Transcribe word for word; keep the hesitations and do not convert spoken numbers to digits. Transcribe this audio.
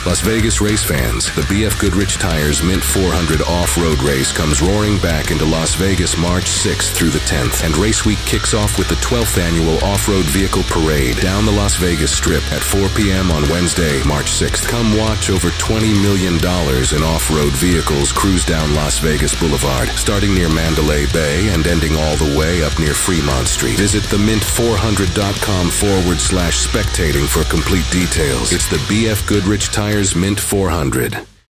Las Vegas race fans, the B F Goodrich Tires Mint four hundred off-road race comes roaring back into Las Vegas March sixth through the tenth, and race week kicks off with the twelfth annual Off-Road Vehicle Parade down the Las Vegas Strip at four p m on Wednesday, March sixth. Come watch over twenty million dollars in off-road vehicles cruise down Las Vegas Boulevard, starting near Mandalay Bay and ending all the way up near Fremont Street. Visit the mint four hundred dot com forward slash spectating for complete details. It's the B F Goodrich Tires Mint four hundred.